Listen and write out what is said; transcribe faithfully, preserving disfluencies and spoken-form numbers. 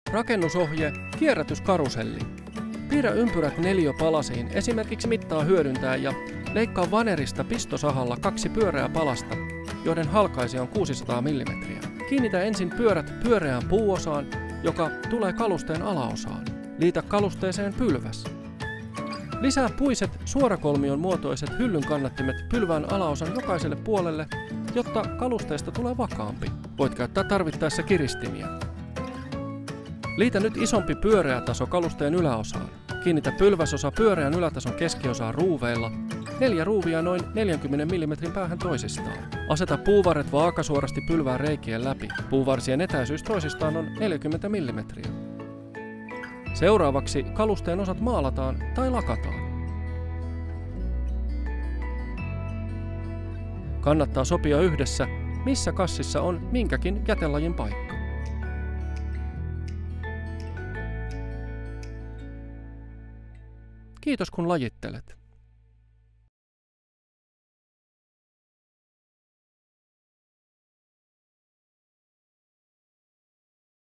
Rakennusohje, kierrätyskaruselli. Piirrä ympyrät neliöpalasiin, esimerkiksi mittaa hyödyntää ja leikkaa vanerista pistosahalla kaksi pyöreää palasta, joiden halkaisi on kuusisataa millimetriä. Kiinnitä ensin pyörät pyöreään puuosaan, joka tulee kalusteen alaosaan. Liitä kalusteeseen pylväs. Lisää puiset suorakolmion muotoiset hyllyn kannattimet pylvään alaosan jokaiselle puolelle, jotta kalusteesta tulee vakaampi. Voit käyttää tarvittaessa kiristimiä. Liitä nyt isompi pyöreä taso kalusteen yläosaan. Kiinnitä pylväsosa pyöreän ylätason keskiosaan ruuveilla, neljä ruuvia noin neljänkymmenen millimetrin päähän toisistaan. Aseta puuvarret vaakasuorasti pylvään reikien läpi. Puuvarsien etäisyys toisistaan on neljäkymmentä millimetriä. Seuraavaksi kalusteen osat maalataan tai lakataan. Kannattaa sopia yhdessä, missä kassissa on minkäkin jätelajin paikka. Kiitos kun lajittelet.